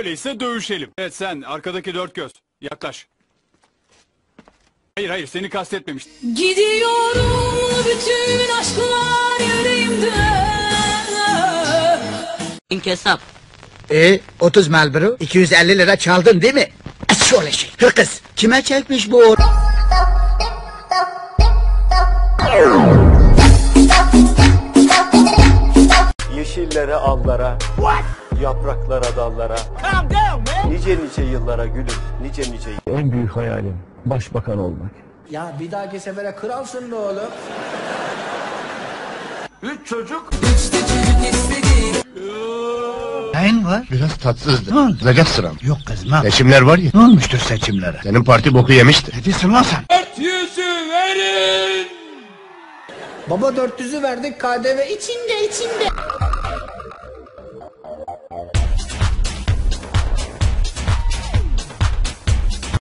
Öyleyse dövüşelim. Evet, sen arkadaki dört göz. Yaklaş. Hayır seni kastetmemiştim. Gidiyorum bütün aşklar yüreğimde. İnkesap. 30 Marlboro 250 lira çaldın değil mi? Şöyle şey. Hırkız. Kime çekmiş bu? Yeşillere, allara, yapraklara, dallara, nice nice yıllara gülüm, nice nice. En büyük hayalim başbakan olmak. Ya bir dahaki sefere kralsın be oğlum. 3 çocuk. Neyin var? Biraz tatsızdı. Ne oldu? Sıcak sıram. Yok kızma. Seçimler var ya. Ne olmuştur seçimlere? Senin parti boku yemişti. Ne diyorsun lan sen? 400'ü verin. Baba 400'ü verdik KDV içinde.